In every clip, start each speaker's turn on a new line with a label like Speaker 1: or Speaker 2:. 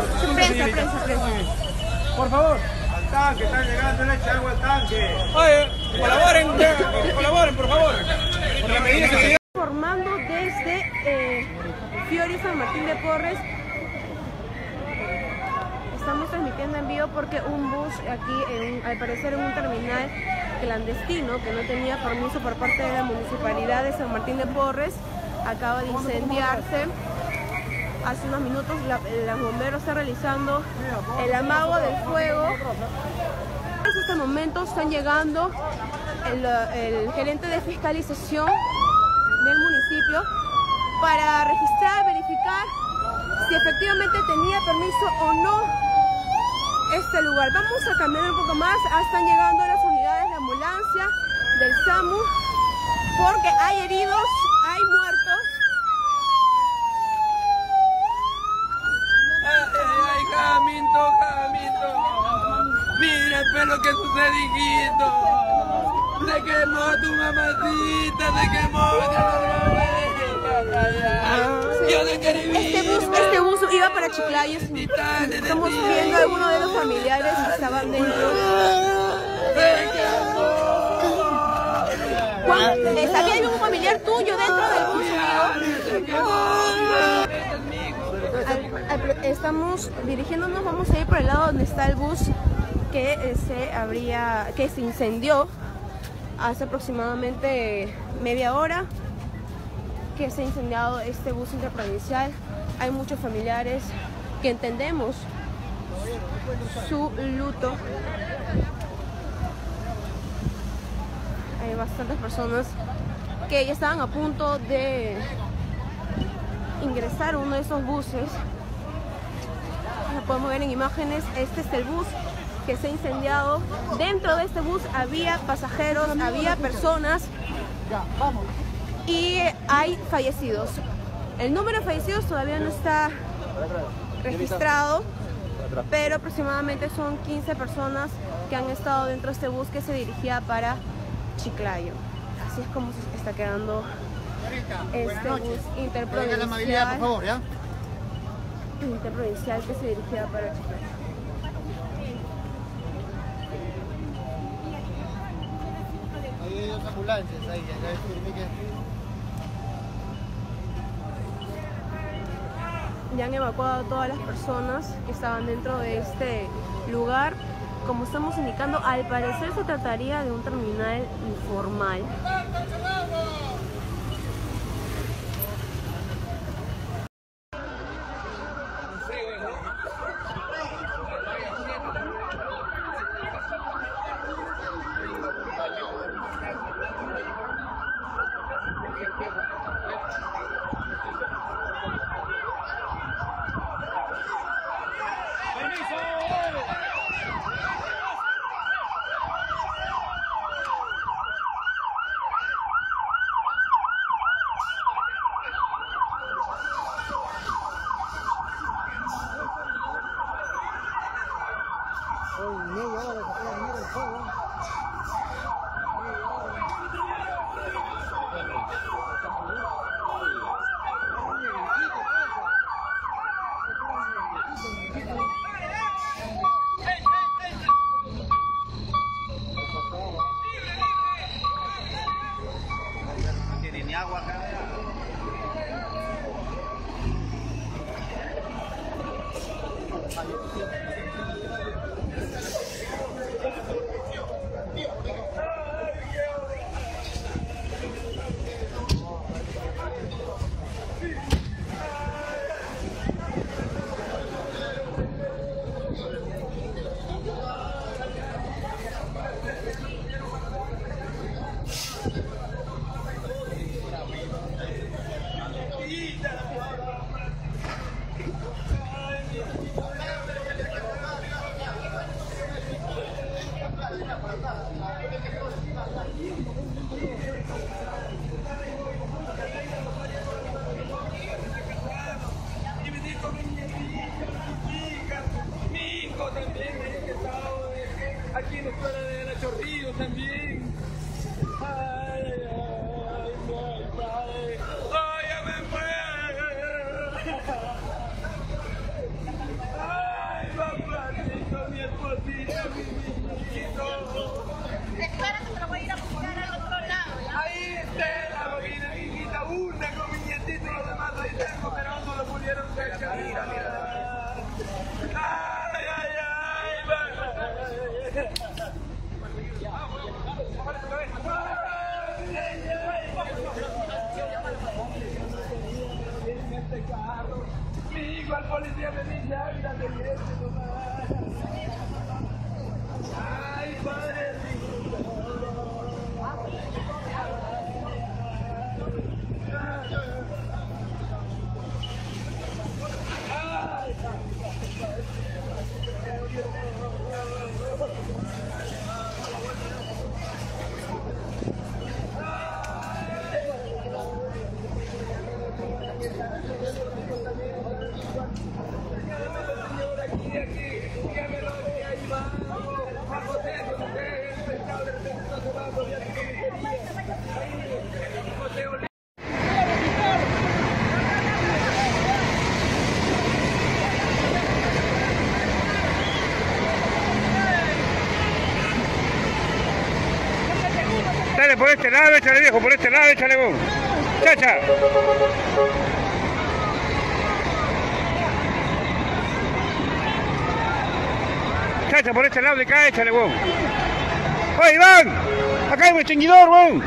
Speaker 1: Prensa.
Speaker 2: Por favor.
Speaker 3: Al tanque, están llegando, le echa agua al tanque.
Speaker 2: Oye, colaboren, por favor. Por la medida de seguridad.
Speaker 1: Informando desde Fiori San Martín de Porres. Estamos transmitiendo en vivo porque un bus aquí, al parecer en un terminal clandestino que no tenía permiso por parte de la Municipalidad de San Martín de Porres, acaba de incendiarse. Hace unos minutos los bomberos están realizando el amago del fuego. En este momento están llegando el gerente de fiscalización del municipio para registrar, verificar si efectivamente tenía permiso o no este lugar. Vamos a cambiar un poco más. Están llegando las unidades de ambulancia del SAMU porque hay heridos, hay muertos.
Speaker 4: Ay, Jaminto. Mira el pelo que sucede, hijito. Se quemó tu mamacita, se quemó. Yo no quería vivir.
Speaker 1: Este bus iba para Chiclayo. Estamos viendo a algunos de los familiares que estaban dentro. ¿Sabía un familiar tuyo dentro del bus, amigo? Estamos dirigiéndonos, vamos a ir por el lado donde está el bus que se incendió hace aproximadamente media hora que se ha incendiado este bus interprovincial. Hay muchos familiares que entendemos su luto. Hay bastantes personas que ya estaban a punto de ingresar a uno de esos buses. Lo podemos ver en imágenes. Este es el bus que se ha incendiado. Dentro de este bus había pasajeros, había personas y hay fallecidos. El número de fallecidos todavía no está registrado, pero aproximadamente son 15 personas que han estado dentro de este bus que se dirigía para Chiclayo. Así es como se está quedando este bus interprovincial, interprovincial que se dirigía para Chiclayo.
Speaker 5: Hay dos ambulancias ahí,
Speaker 1: Ya han evacuado a todas las personas que estaban dentro de este lugar. Como estamos indicando, al parecer se trataría de un terminal informal.
Speaker 2: Dale por este lado, échale viejo, por este lado, échale vos. Chacha. Chacha, por este lado de acá, échale vos. Oye, Iván, acá hay un extinguidor, vos.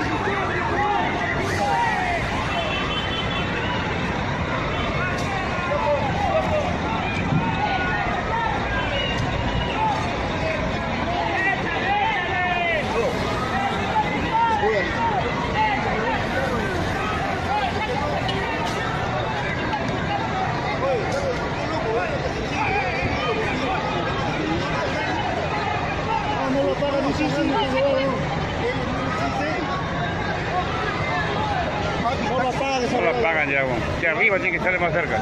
Speaker 2: No la pagan ya, que arriba tiene que estar más cerca.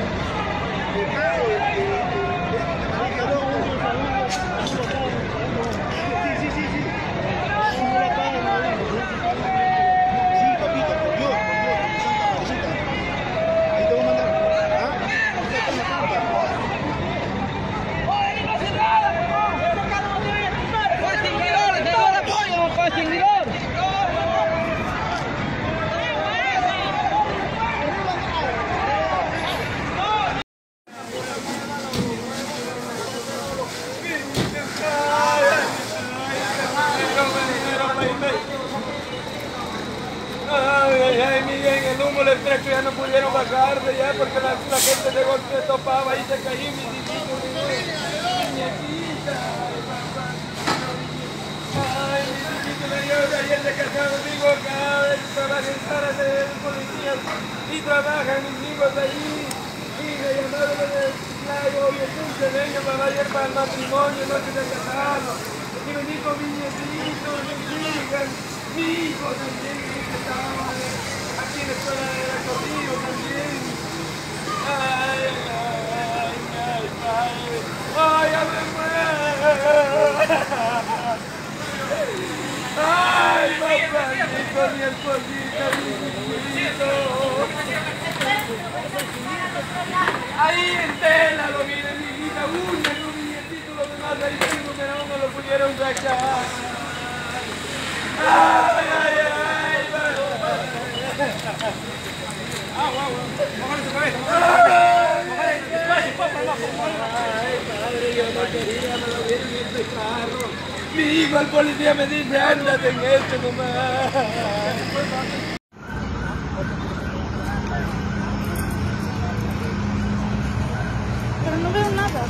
Speaker 4: Ay, Miguel, el humo del trecho ya no pudieron bajarse ya porque la gente de golpe topaba y se caía mi niñito, niñita. Ay, mi niñito me dio de ayer de casado conmigo acá, trabaja en salas de policías y trabajan mis hijos ahí. Y me llamaron del lago y es un cedeño para ir para el matrimonio, no se casado. Y me dijo mi nietito, mi hija, mi hijo también, que estaba aquí en la escuela de recorrido también. Ay, ay, ay, ay, ay, ay, ay, papacito, mi esposita, mi hijito. Ahí en tela lo miren, mi hijita, una con mi nietito, los demás ahí tengo, pero no lo pudieron sacar. Ay, ay, ay, padre, yo no quería, me lo vieron en este carro. Mi hijo, el policía me dice, ándate en este nomás.
Speaker 1: Pero no veo nada.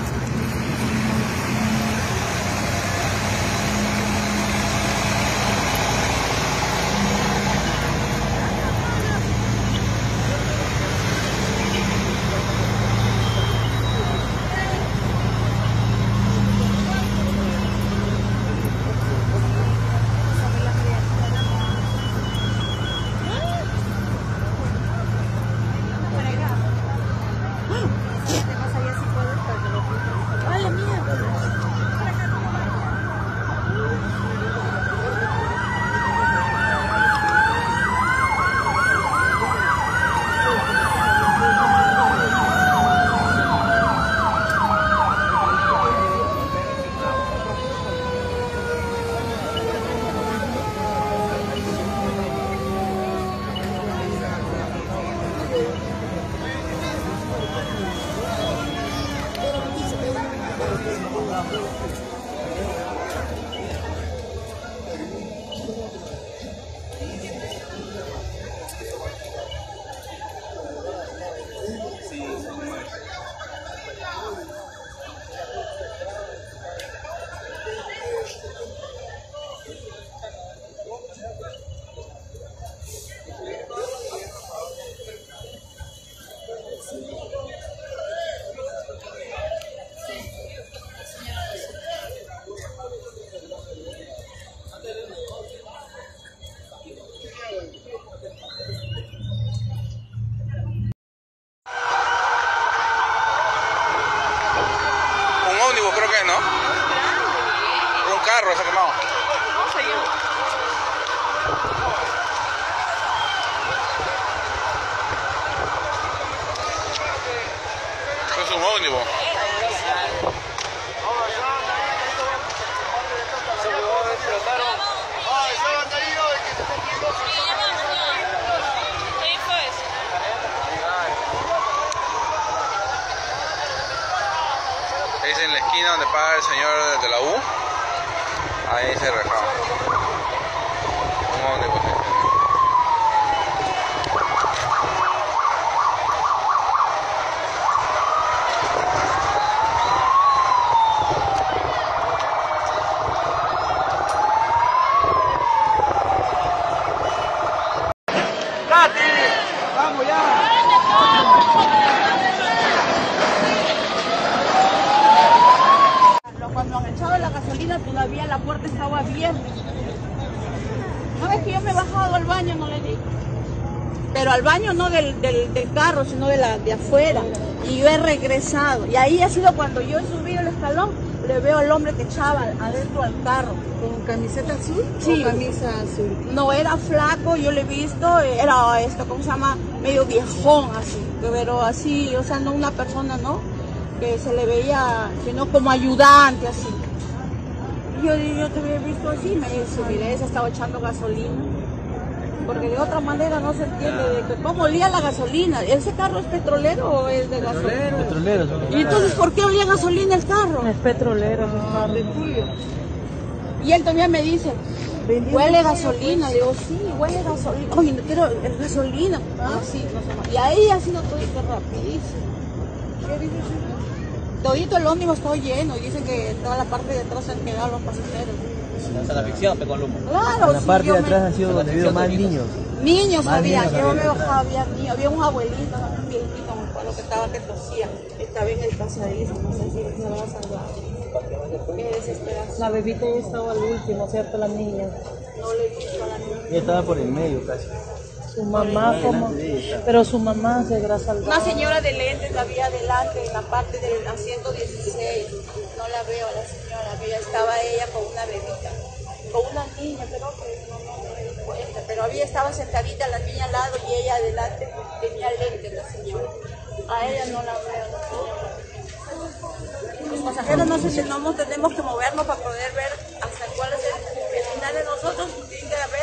Speaker 6: ómnibus, creo que, ¿no? Un carro se ha quemado.
Speaker 1: Vamos allá.
Speaker 6: Es un ómnibus. Es en la esquina donde paga el señor de la U. Ahí se rajaba. Un ómnibus.
Speaker 3: ¡Vamos ya!
Speaker 7: Cuando han echado la gasolina todavía la puerta estaba abierta. ¿Sabes que yo me he bajado al baño? No le digo. Pero al baño no del carro, sino de afuera. Y yo he regresado. Y ahí ha sido cuando yo he subido el escalón, le veo al hombre que echaba adentro al carro.
Speaker 1: ¿Con camiseta azul?
Speaker 7: Sí.
Speaker 1: ¿O camisa azul?
Speaker 7: No, era flaco, yo le he visto, era ¿cómo se llama? Medio viejón así. Pero así, o sea, no una persona, ¿no? Que se le veía, sino como ayudante así. Y yo te había visto así, me subiré, se estaba echando gasolina. Porque de otra manera no se entiende de que cómo olía la gasolina. ¿Ese carro es petrolero o es de gasolina?
Speaker 5: Petrolero.
Speaker 7: ¿Y entonces por qué olía gasolina el carro?
Speaker 1: Es petrolero, es carro.
Speaker 7: De tuyo. Y él también me dice, huele gasolina. Digo, sí, huele gasolina. Oye, no quiero gasolina. Así, no sé más. Y ahí ha sido todo rapidísimo. ¿Qué dices? Todito el ómnibus está lleno y dicen que toda la parte de atrás se han quedado los pasajeros.
Speaker 5: Hasta la ficción, Pecolumbo.
Speaker 7: Claro,
Speaker 5: En la
Speaker 7: sí,
Speaker 5: parte
Speaker 7: yo
Speaker 5: de atrás
Speaker 7: me...
Speaker 5: han sido donde viven más niños.
Speaker 7: Niños
Speaker 5: Más
Speaker 7: había,
Speaker 5: niños
Speaker 7: yo
Speaker 5: había.
Speaker 7: me bajaba, había niños, había un abuelito, un viejito, me acuerdo que estaba que tosía, estaba en el pasadizo, no sé si se habrá salvado. Qué desesperación.
Speaker 1: La bebita ya estaba al último, ¿cierto? La niña.
Speaker 7: No le he visto a la niña.
Speaker 5: Ella estaba por el medio casi.
Speaker 1: Su mamá, como... Pero su mamá se habrá salvado.
Speaker 7: Una señora de lentes la había adelante, en la parte del asiento 16. No la veo a la señora, pero estaba ella con una bebita, con una niña, creo que no me di cuenta. Pero estaba sentadita la niña al lado y ella adelante tenía lentes la señora. A ella no la veo, la señora. Los pasajeros no tenemos que movernos para poder ver hasta cuál es el final de nosotros. Tiene que haber